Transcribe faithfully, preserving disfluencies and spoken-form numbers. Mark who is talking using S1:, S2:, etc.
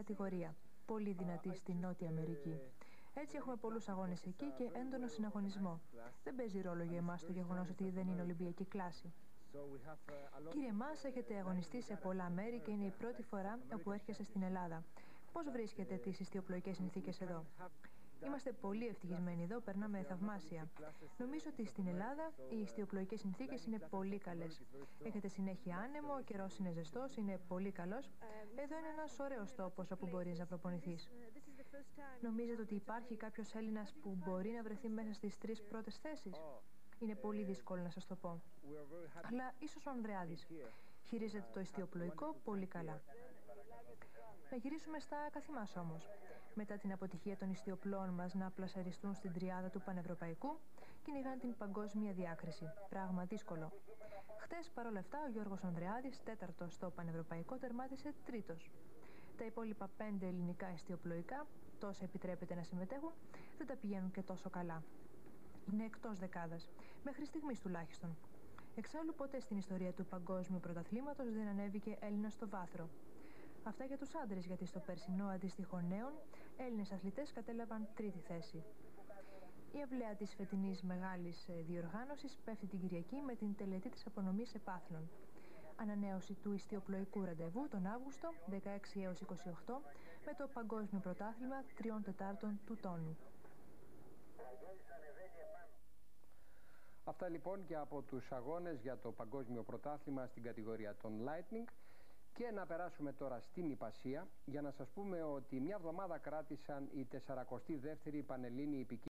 S1: κατηγορία. Πολύ δυνατή στη Νότια Αμερική. Έτσι έχουμε πολλούς αγώνες εκεί και έντονο συναγωνισμό. Δεν παίζει ρόλο για εμάς το γεγονός ότι δεν είναι Ολυμπιακή κλάση. Κύριε Μας, έχετε αγωνιστεί σε πολλά μέρη και είναι η πρώτη φορά που έρχεσαι στην Ελλάδα. Πώς βρίσκετε τις ιστιοπλοϊκές συνθήκες εδώ? Είμαστε πολύ ευτυχισμένοι εδώ, περνάμε θαυμάσια. Νομίζω ότι στην Ελλάδα οι ιστιοπλοϊκές συνθήκες είναι πολύ καλές. Έχετε συνέχεια άνεμο, ο καιρός είναι ζεστός, είναι πολύ καλός. Εδώ είναι ένας ωραίος τόπος όπου μπορείς να προπονηθείς. Νομίζετε ότι υπάρχει κάποιος Έλληνας που μπορεί να βρεθεί μέσα στις τρεις πρώτες θέσεις? Είναι πολύ δύσκολο να σας το πω. Αλλά ίσως ο Ανδρεάδης. Χειρίζεται το ιστιοπλοϊκό πολύ καλά. Να γυρίσουμε στα καθημάς όμως. Μετά την αποτυχία των ιστιοπλών μας να πλασαριστούν στην τριάδα του Πανευρωπαϊκού, κυνηγάν την παγκόσμια διάκριση. Πράγμα δύσκολο. Χτες, παρόλα αυτά, ο Γιώργος Ανδρεάδης, τέταρτος στο Πανευρωπαϊκό, τερμάτισε τρίτος. Τα υπόλοιπα πέντε ελληνικά ιστιοπλοϊκά, τόσα επιτρέπεται να συμμετέχουν, δεν τα πηγαίνουν και τόσο καλά. Είναι εκτός δεκάδας, μέχρι στιγμής τουλάχιστον. Εξάλλου, ποτέ στην ιστορία του παγκόσμιου πρωταθλήματος δεν ανέβηκε Έλληνας στο βάθρο. Αυτά για τους άντρες, γιατί στο περσινό αντίστοιχο νέων, Έλληνες αθλητές κατέλαβαν τρίτη θέση. Η αυλαία της φετινής μεγάλης διοργάνωσης πέφτει την Κυριακή με την τελετή της απονομής επάθλων. Ανανέωση του ιστιοπλοϊκού ραντεβού τον Αύγουστο, δεκαέξι έως είκοσι οκτώ, με το παγκόσμιο πρωτάθλημα τριών τετάρτων του τόνου.
S2: Αυτά λοιπόν και από τους αγώνες για το παγκόσμιο πρωτάθλημα στην κατηγορία των Lightning. Και να περάσουμε τώρα στην Ιππασία για να σας πούμε ότι μια εβδομάδα κράτησαν οι σαράντα δεύτεροι Πανελλήνιοι